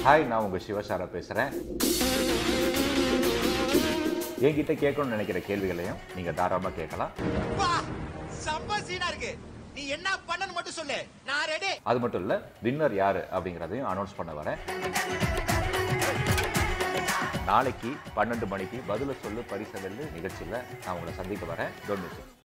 Hi, நான் உங்கள் சிவசாரா பேசுகிறேன். என்கிட்ட கேட்கணும்னு நினைக்கிற கேள்விகளையும் நீங்கள் தாராளமாக கேட்கலாம். நீ என்ன பண்ணணும் மட்டும் சொல்லு, நான் ரெடி. அது மட்டும் இல்லை, வின்னர் யாரு அப்படிங்கிறதையும் அனௌன்ஸ் பண்ண வரேன். நாளைக்கு 12 மணிக்கு பதில சொல்லு பரிசு வெல்லு நிகழ்ச்சியில் நான் உங்களை சந்திக்க வரேன். Don't miss it.